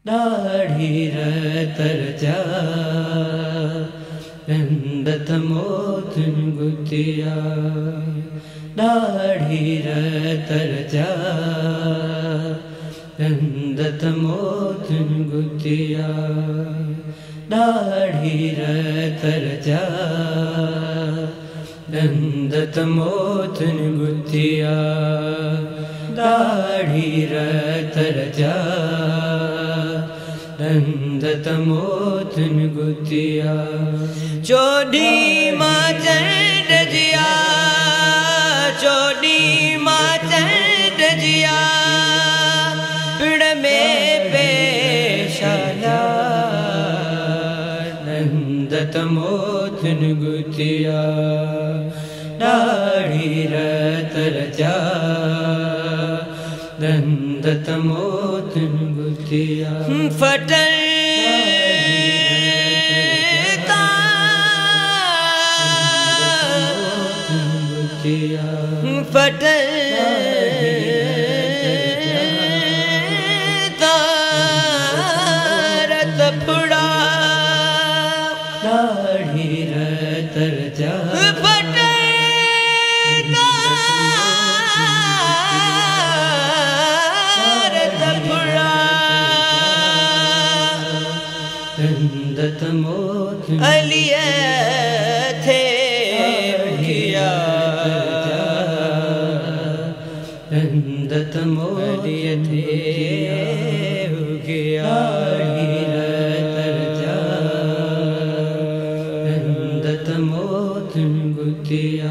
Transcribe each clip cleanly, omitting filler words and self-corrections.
दाढ़ी तरजा रंदत मोतन गुतिया दाढ़ी तरजा रंदत मोतन गुतिया दाढ़ी तरजा रंदत मोतन गुतिया दाढ़ी तरजा रंदत मोतन गुतिया चोडी मां चंड जिया चोडी मां चंड जिया पिड़ में पेशाला रंदत मोतन गुतिया दाढ़ी तरजा रंदत मोतन गुतिया फटल फटल तारत फुड़ा दाढ़ी तरजा रंदत मोतन अलिया थे किया रंदत मोलिया थे किया तरजा रंदत मोतन गुतिया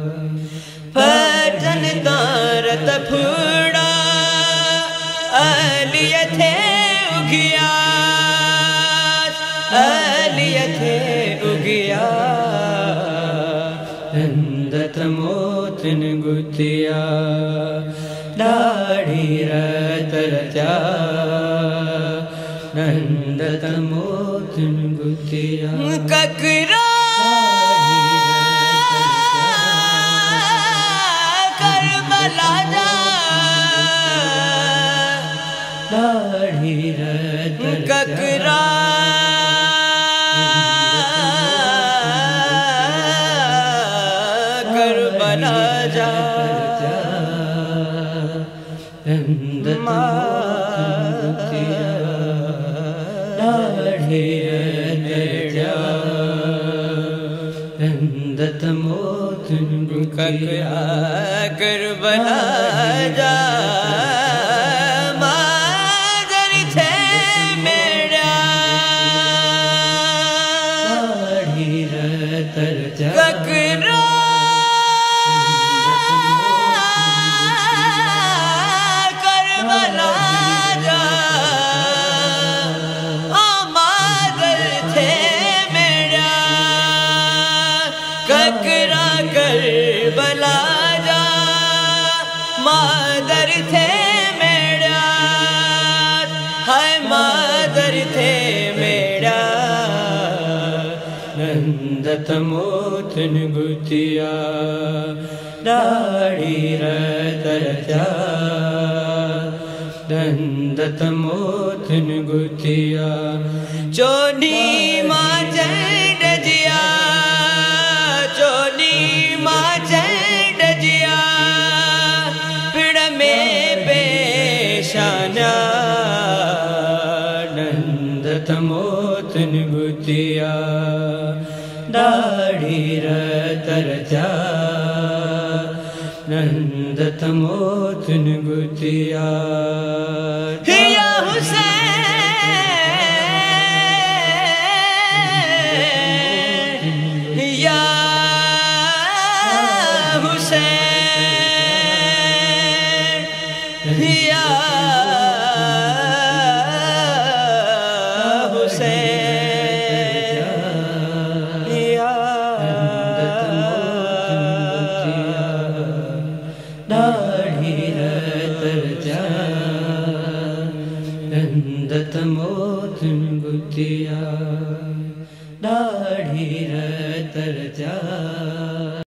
फटन तारत फुड़ा अलिया थे उगिया अलिया थे उगिया रंदत मोतन गुतिया दाढ़ी तरजा रंदत मोतन गुतिया ककरा करबला जा दाढ़ी ककरा करबला जा रंदत मोतन गुतिया दाढ़ी तरजा रंदत मोतन गुतिया करबला जा मादर थे मेरा दाढ़ी तरजा ककरा ककरा करबला जा मादर थे मेरा हाय मादर थे मेरा रंदत मोतन गुतिया दाढ़ी तरजा रंदत मोतन गुतिया चोडी मां चंड जिया चोडी मां चंड जिया पिड़ में पेशाना रंदत मोतन गुतिया दाढ़ी तरजा रंदत मोतन गुतिया